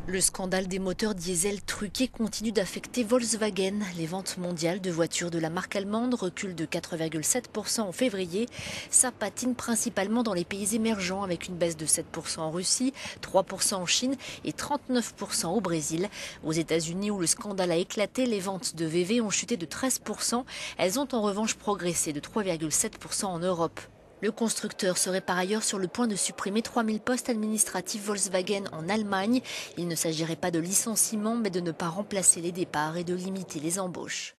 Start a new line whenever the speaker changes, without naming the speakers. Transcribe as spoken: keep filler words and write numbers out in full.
Le scandale des moteurs diesel truqués continue d'affecter Volkswagen. Les ventes mondiales de voitures de la marque allemande reculent de quatre virgule sept pour cent en février. Ça patine principalement dans les pays émergents avec une baisse de sept pour cent en Russie, trois pour cent en Chine et trente-neuf pour cent au Brésil. Aux États-Unis où le scandale a éclaté, les ventes de V V ont chuté de treize pour cent. Elles ont en revanche progressé de trois virgule sept pour cent en Europe. Le constructeur serait par ailleurs sur le point de supprimer trois mille postes administratifs Volkswagen en Allemagne. Il ne s'agirait pas de licenciement, mais de ne pas remplacer les départs et de limiter les embauches.